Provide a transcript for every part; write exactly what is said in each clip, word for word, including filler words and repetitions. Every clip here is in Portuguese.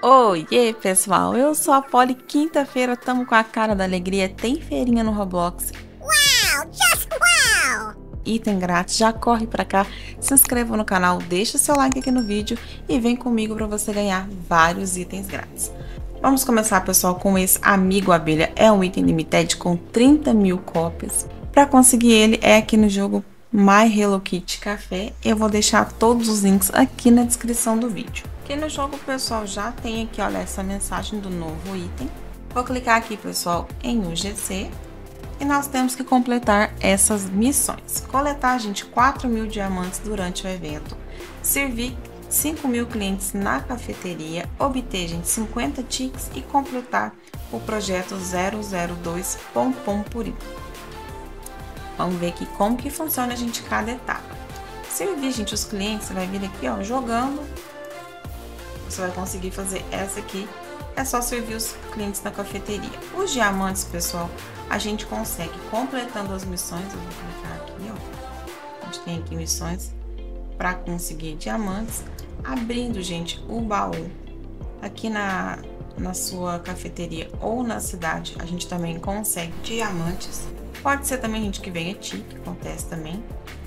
Oiê, pessoal, eu sou a Polly. Quinta-feira, tamo com a cara da alegria. Tem feirinha no Roblox. Wow, just wow! Item grátis, já corre pra cá, se inscreva no canal, deixa seu like aqui no vídeo e vem comigo para você ganhar vários itens grátis. Vamos começar, pessoal, com esse Amigo Abelha. É um item limited com trinta mil cópias. Para conseguir ele é aqui no jogo My Hello Kitty Café. Eu vou deixar todos os links aqui na descrição do vídeo. Aqui no jogo, pessoal, já tem aqui, olha, essa mensagem do novo item. Vou clicar aqui, pessoal, em U G C. E nós temos que completar essas missões. Coletar, gente, quatro mil diamantes durante o evento. Servir cinco mil clientes na cafeteria. Obter, gente, cinquenta tickets e completar o projeto zero zero dois Pom Pom Purim. Vamos ver aqui como que funciona, gente, cada etapa. Servir, gente, os clientes, você vai vir aqui, ó, jogando. Você vai conseguir fazer essa aqui. É só servir os clientes na cafeteria. Os diamantes, pessoal, a gente consegue completando as missões. Eu vou clicar aqui, ó. A gente tem aqui missões para conseguir diamantes. Abrindo, gente, o baú aqui na, na sua cafeteria ou na cidade, a gente também consegue diamantes. Pode ser também, gente, que venha tique, acontece também.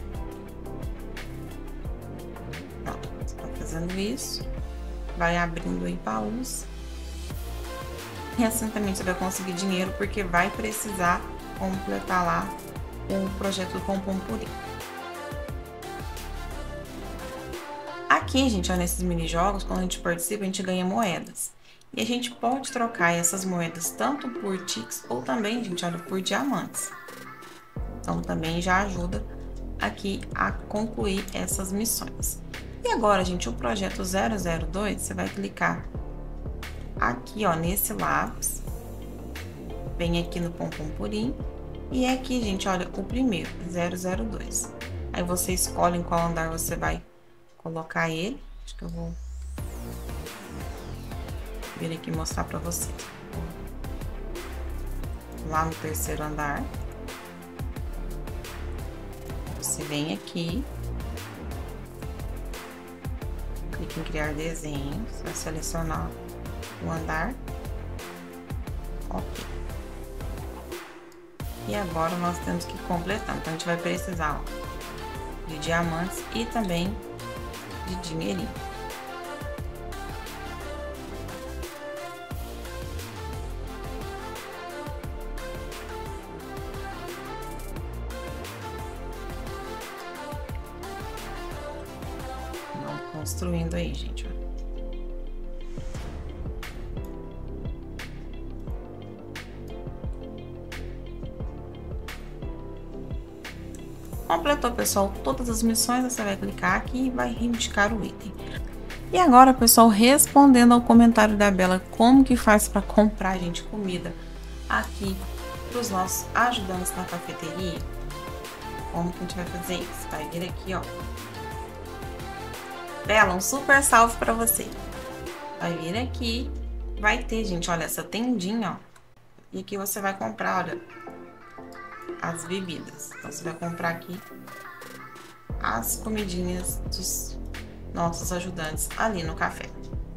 Pronto, você tá fazendo isso. Vai abrindo aí baús. E assim também você vai conseguir dinheiro, porque vai precisar completar lá o projeto do Pom Pom Purim. Aqui, gente, ó, nesses mini jogos, quando a gente participa, a gente ganha moedas. E a gente pode trocar essas moedas tanto por tickets ou também, gente, olha, por diamantes. Então também já ajuda aqui a concluir essas missões. E agora, gente, o projeto zero zero dois, você vai clicar aqui, ó, nesse lápis. Vem aqui no Pom Pom Purim. E aqui, gente, olha, o primeiro, zero zero dois. Aí você escolhe em qual andar você vai colocar ele. Acho que eu vou vir aqui mostrar pra vocês. Lá no terceiro andar. Você vem aqui. Clique em criar desenhos. Vai selecionar o andar. Ok. E agora nós temos que completar. Então a gente vai precisar, ó, de diamantes e também de dinheirinho. Vamos construindo aí, gente, ó. Completou, pessoal, todas as missões, você vai clicar aqui e vai reivindicar o item. E agora, pessoal, respondendo ao comentário da Bela, como que faz para comprar, gente, comida aqui para os nossos ajudantes na cafeteria? Como que a gente vai fazer isso? Vai vir aqui, ó. Bela, um super salve para você. Vai vir aqui, vai ter, gente, olha, essa tendinha, ó. E aqui você vai comprar, olha, as bebidas. Então você vai comprar aqui as comidinhas dos nossos ajudantes ali no café.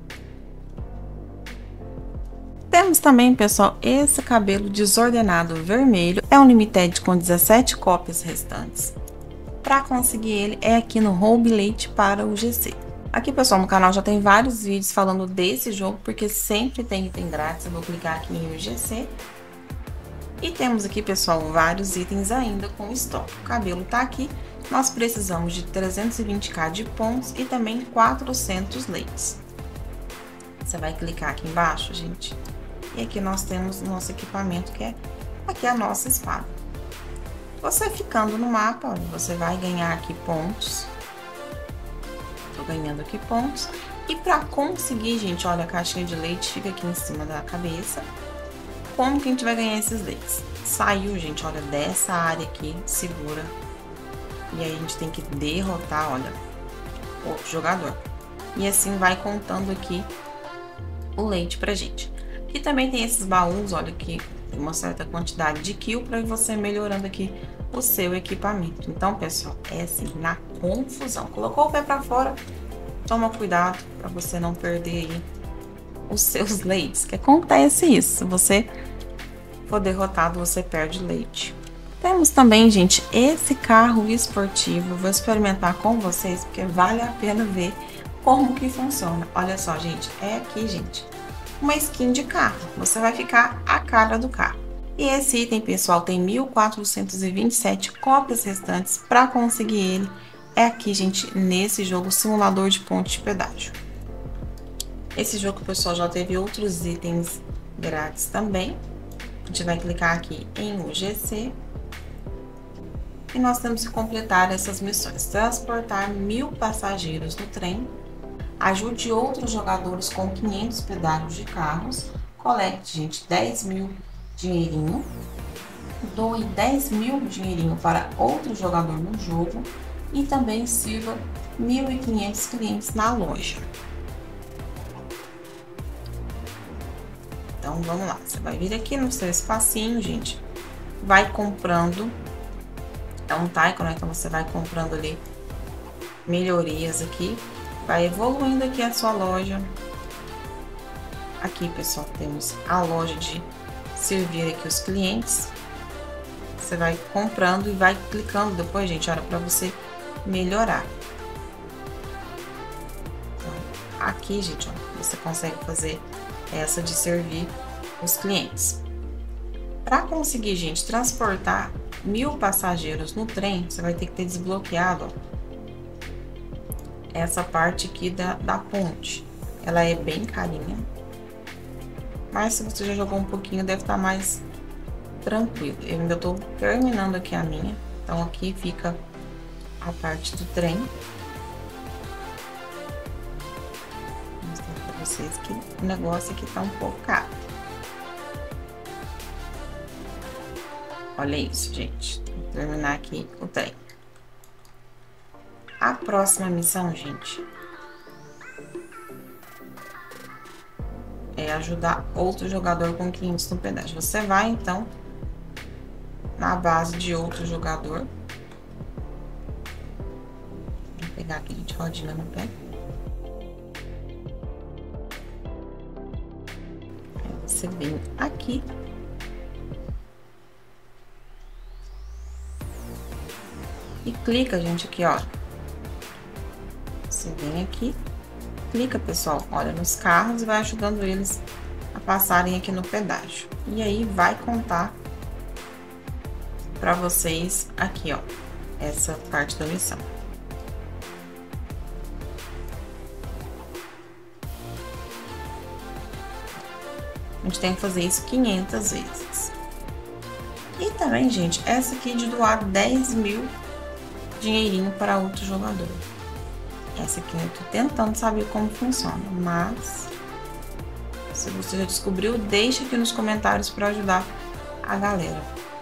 Temos também, pessoal, esse cabelo desordenado vermelho. É um limited com dezessete cópias restantes. Para conseguir ele é aqui no Roube Leite para o G C. Aqui, pessoal, no canal já tem vários vídeos falando desse jogo, porque sempre tem item grátis. Eu vou clicar aqui em U G C. E temos aqui, pessoal, vários itens ainda com estoque. O cabelo tá aqui. Nós precisamos de trezentos e vinte k de pontos e também quatrocentos leites. Você vai clicar aqui embaixo, gente. E aqui nós temos o nosso equipamento, que é aqui a nossa espada. Você ficando no mapa, olha, você vai ganhar aqui pontos. Tô ganhando aqui pontos. E para conseguir, gente, olha, a caixinha de leite fica aqui em cima da cabeça. Como que a gente vai ganhar esses leites? Saiu, gente, olha, dessa área aqui, segura. E aí a gente tem que derrotar, olha, outro jogador. E assim vai contando aqui o leite pra gente. Aqui também tem esses baús, olha, que tem uma certa quantidade de kill para você melhorando aqui o seu equipamento. Então, pessoal, é assim, na confusão. Colocou o pé pra fora, toma cuidado para você não perder aí os seus leites, que acontece isso, se você for derrotado, você perde leite. Temos também, gente, esse carro esportivo, vou experimentar com vocês, porque vale a pena ver como que funciona. Olha só, gente, é aqui, gente, uma skin de carro, você vai ficar a cara do carro. E esse item, pessoal, tem mil quatrocentas e vinte e sete cópias restantes. Para conseguir ele, é aqui, gente, nesse jogo Simulador de Ponte de Pedágio. Esse jogo, pessoal, já teve outros itens grátis também. A gente vai clicar aqui em U G C. E nós temos que completar essas missões. Transportar mil passageiros no trem. Ajude outros jogadores com quinhentos pedágios de carros. Colete, gente, dez mil dinheirinho. Doe dez mil dinheirinho para outro jogador no jogo. E também sirva mil e quinhentos clientes na loja. Então, vamos lá. Você vai vir aqui no seu espacinho, gente. Vai comprando. É um Tycoon, né? Então, você vai comprando ali melhorias aqui. Vai evoluindo aqui a sua loja. Aqui, pessoal, temos a loja de servir aqui os clientes. Você vai comprando e vai clicando depois, gente, olha, para você melhorar. Então, aqui, gente, ó, você consegue fazer essa de servir os clientes. Para conseguir, gente, transportar mil passageiros no trem, você vai ter que ter desbloqueado, ó, essa parte aqui da, da ponte. Ela é bem carinha, mas se você já jogou um pouquinho, deve estar mais tranquilo. Eu ainda tô terminando aqui a minha, então aqui fica a parte do trem. Vou mostrar para vocês que o negócio aqui tá um pouco caro. Olha isso, gente. Vou terminar aqui o trem. A próxima missão, gente, é ajudar outro jogador com quinhentos no pedágio. Você vai, então, na base de outro jogador. Vou pegar aqui, gente, rodinha no pé. Aí você vem aqui. E clica, gente, aqui, ó. Você vem aqui, clica, pessoal, olha, nos carros e vai ajudando eles a passarem aqui no pedágio. E aí vai contar para vocês aqui, ó, essa parte da missão. A gente tem que fazer isso quinhentas vezes. E também, gente, essa aqui de doar dez mil dinheirinho para outro jogador. Essa aqui eu tô tentando saber como funciona, mas se você já descobriu, deixa aqui nos comentários para ajudar a galera.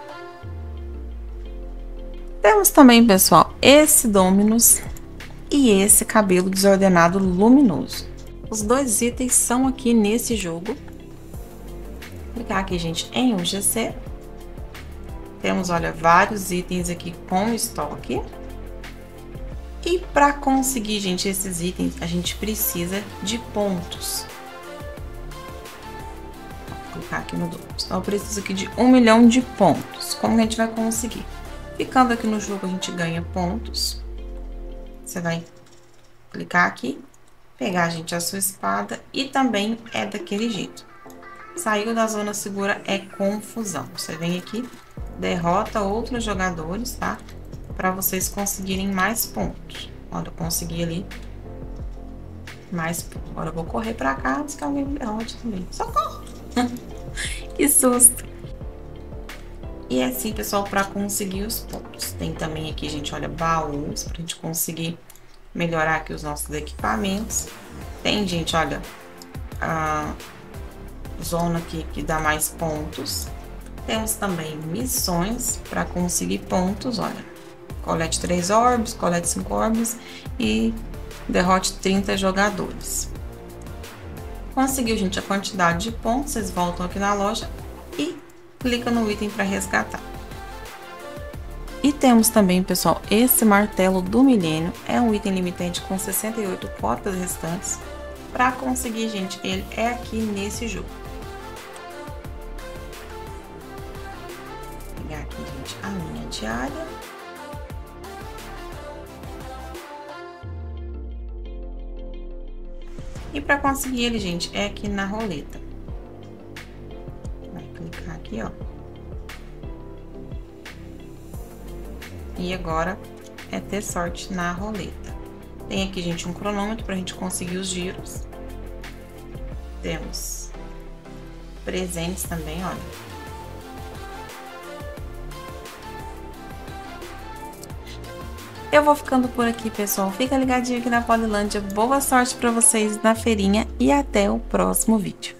Temos também, pessoal, esse Dominus e esse cabelo desordenado luminoso. Os dois itens são aqui nesse jogo. Vou clicar aqui, gente, em U G C. Temos, olha, vários itens aqui com estoque. E para conseguir, gente, esses itens, a gente precisa de pontos. Vou clicar aqui no Dominus. Então, eu preciso aqui de um milhão de pontos. Como que a gente vai conseguir? Ficando aqui no jogo, a gente ganha pontos. Você vai clicar aqui, pegar, gente, a sua espada e também é daquele jeito. Saiu da zona segura é confusão. Você vem aqui, derrota outros jogadores, tá? Para vocês conseguirem mais pontos. Olha, eu consegui ali mais pontos. Agora eu vou correr para cá antes que alguém me derrote também. Socorro! Que susto! E é assim, pessoal, para conseguir os pontos. Tem também aqui, gente, olha, baús, pra gente conseguir melhorar aqui os nossos equipamentos. Tem, gente, olha, a zona aqui que dá mais pontos. Temos também missões para conseguir pontos, olha. Colete três orbes, colete cinco orbes e derrote trinta jogadores. Conseguiu, gente, a quantidade de pontos, vocês voltam aqui na loja e clica no item para resgatar. E temos também, pessoal, esse martelo do milênio. É um item limitante com sessenta e oito cópias restantes. Para conseguir, gente, ele é aqui nesse jogo. Vou pegar aqui, gente, a linha diária. E para conseguir ele, gente, é aqui na roleta. Vai clicar aqui, ó. E agora é ter sorte na roleta. Tem aqui, gente, um cronômetro pra gente conseguir os giros. Temos presentes também, olha. Eu vou ficando por aqui, pessoal. Fica ligadinho aqui na Polilândia. Boa sorte pra vocês na feirinha e até o próximo vídeo.